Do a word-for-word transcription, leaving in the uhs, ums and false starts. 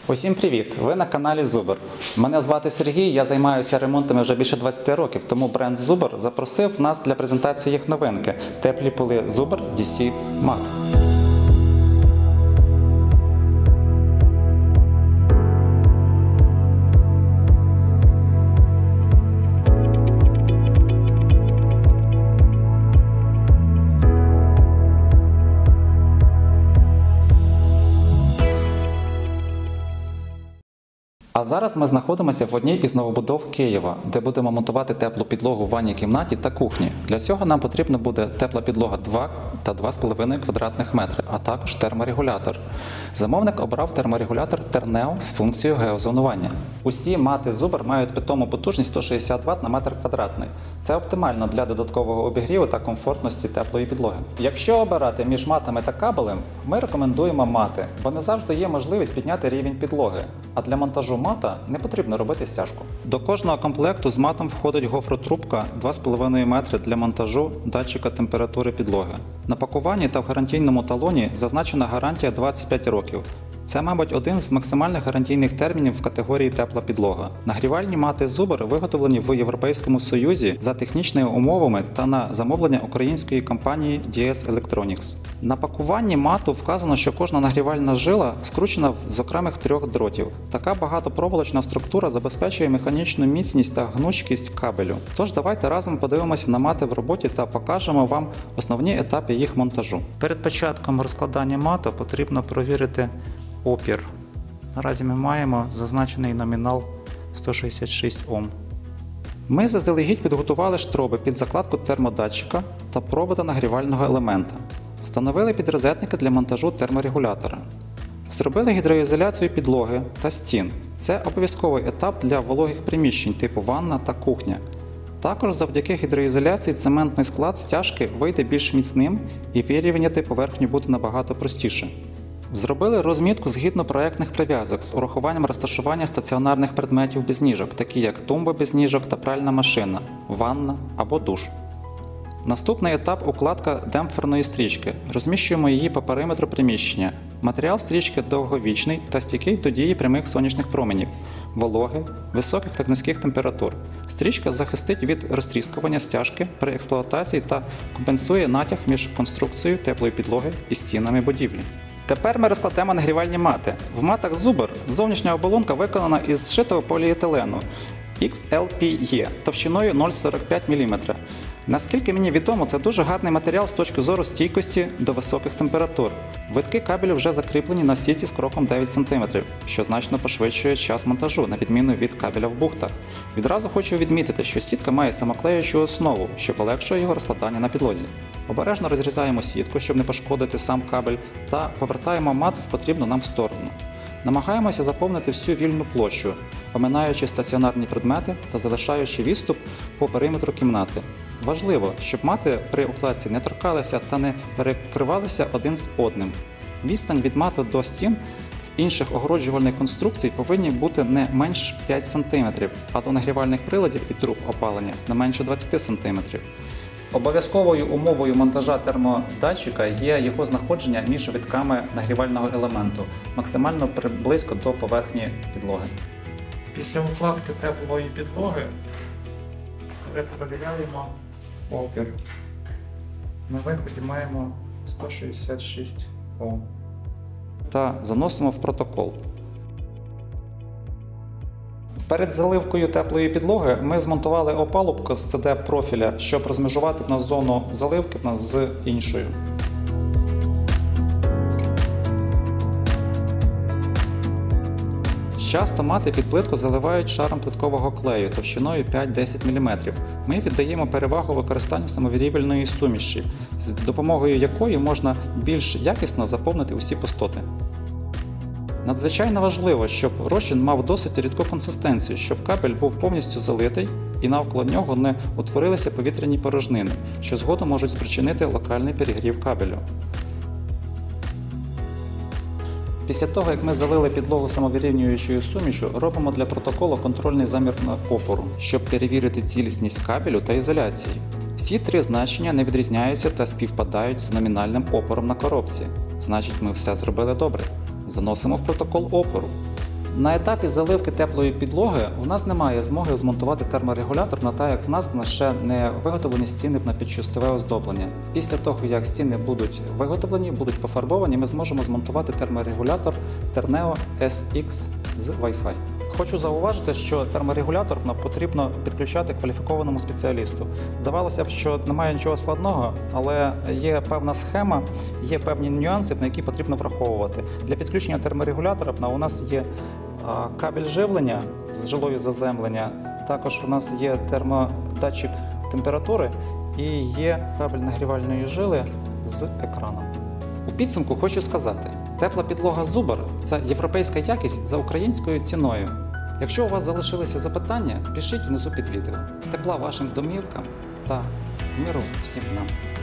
Усім привіт! Ви на каналі Зубр. Мене звати Сергій, я займаюся ремонтами вже більше двадцяти років, тому бренд Зубр запросив нас для презентації їх новинки – теплі поли Зубр ді сі Mat. А зараз ми знаходимося в одній із новобудов Києва, де будемо монтувати теплу підлогу в ванній кімнаті та кухні. Для цього нам потрібна буде тепла підлога два та два з половиною квадратних метри, а також терморегулятор. Замовник обрав терморегулятор Тернео з функцією геозонування. Усі мати Зубр мають питому потужність сто шістдесят ватт на метр квадратний. Це оптимально для додаткового обігріву та комфортності теплої підлоги. Якщо обирати між матами та кабелем, ми рекомендуємо мати, бо не завжди є можливість підняти рівень підлоги, а для монтажу мата не потрібно робити стяжку. До кожного комплекту з матом входить гофротрубка два з половиною метри для монтажу датчика температури підлоги. На пакуванні та в гарантійному талоні зазначена гарантія двадцять п'ять років. Це, мабуть, один з максимальних гарантійних термінів в категорії тепла підлога. Нагрівальні мати Зубр виготовлені в Європейському Союзі за технічними умовами та на замовлення української компанії ді ес Electronics. На пакуванні мату вказано, що кожна нагрівальна жила скручена з окремих трьох дротів. Така багатопроволочна структура забезпечує механічну міцність та гнучкість кабелю. Тож давайте разом подивимося на мати в роботі та покажемо вам основні етапи їх монтажу. Перед початком розкладання мату потрібно провірити опір. Наразі ми маємо зазначений номінал сто шістдесят шість Ом. Ми заздалегідь підготували штроби під закладку термодатчика та провода нагрівального елемента. Встановили підрозетники для монтажу терморегулятора. Зробили гідроізоляцію підлоги та стін. Це обов'язковий етап для вологих приміщень типу ванна та кухня. Також завдяки гідроізоляції цементний склад стяжки вийде більш міцним і вирівняти поверхню буде набагато простіше. Зробили розмітку згідно проєктних прив'язок з урахуванням розташування стаціонарних предметів без ніжок, такі як тумба без ніжок та пральна машина, ванна або душ. Наступний етап – укладка демпферної стрічки. Розміщуємо її по периметру приміщення. Матеріал стрічки довговічний та стійкий до дії прямих сонячних променів, вологи, високих та низьких температур. Стрічка захистить від розтріскування стяжки при експлуатації та компенсує натяг між конструкцією теплої підлоги і стінами будівлі. Тепер ми розкладемо нагрівальні мати. В матах Зубр зовнішня оболонка виконана із зшитого поліетилену ікс ел пі і товщиною нуль цілих сорок п'ять міліметра. Наскільки мені відомо, це дуже гарний матеріал з точки зору стійкості до високих температур. Витки кабелю вже закріплені на сітці з кроком дев'ять сантиметрів, що значно пошвидшує час монтажу, на відміну від кабеля в бухтах. Відразу хочу відмітити, що сітка має самоклеючу основу, що полегшує його розкладання на підлозі. Обережно розрізаємо сітку, щоб не пошкодити сам кабель, та повертаємо мат в потрібну нам сторону. Намагаємося заповнити всю вільну площу, оминаючи стаціонарні предмети та залишаючи відступ по периметру кімнати. Важливо, щоб мати при укладці не торкалися та не перекривалися один з одним. Відстань від мату до стін в інших огороджувальних конструкцій повинні бути не менш п'ять сантиметрів, а до нагрівальних приладів і труб опалення не менше двадцять сантиметрів. Обов'язковою умовою монтажа термодатчика є його знаходження між витками нагрівального елементу, максимально близько до поверхні підлоги. Після укладки теплої підлоги перевіряємо опір. На виході маємо сто шістдесят шість Ом. Та заносимо в протокол. Перед заливкою теплої підлоги ми змонтували опалубку з це де профіля, щоб розмежувати в нас зону заливки в нас з іншою. Часто мати під плитку заливають шаром плиткового клею товщиною п'ять-десять міліметрів. Ми віддаємо перевагу використанню самовирівельної суміші, з допомогою якої можна більш якісно заповнити усі пустоти. Надзвичайно важливо, щоб розчин мав досить рідку консистенцію, щоб кабель був повністю залитий і навколо нього не утворилися повітряні порожнини, що згодом можуть спричинити локальний перегрів кабелю. Після того, як ми залили підлогу самовирівнюючою сумішю, робимо для протоколу контрольний замір опору, щоб перевірити цілісність кабелю та ізоляції. Всі три значення не відрізняються та співпадають з номінальним опором на коробці. Значить, ми все зробили добре. Заносимо в протокол опору. На етапі заливки теплої підлоги у нас немає змоги змонтувати терморегулятор на так, як в нас в нас ще не виготовлені стіни на підчистове оздоблення. Після того, як стіни будуть виготовлені, будуть пофарбовані, ми зможемо змонтувати терморегулятор Terneo ес ікс з Wi-Fi. Хочу зауважити, що терморегулятор нам потрібно підключати кваліфікованому спеціалісту. Здавалося б, що немає нічого складного, але є певна схема, є певні нюанси, на які потрібно враховувати. Для підключення терморегулятора у нас є кабель живлення з жилою заземлення, також у нас є термодатчик температури і є кабель нагрівальної жили з екраном. У підсумку хочу сказати, тепла підлога Зубр – це європейська якість за українською ціною. Якщо у вас залишилися запитання, пишіть внизу під відео. Тепла вашим домівкам та миру всім нам!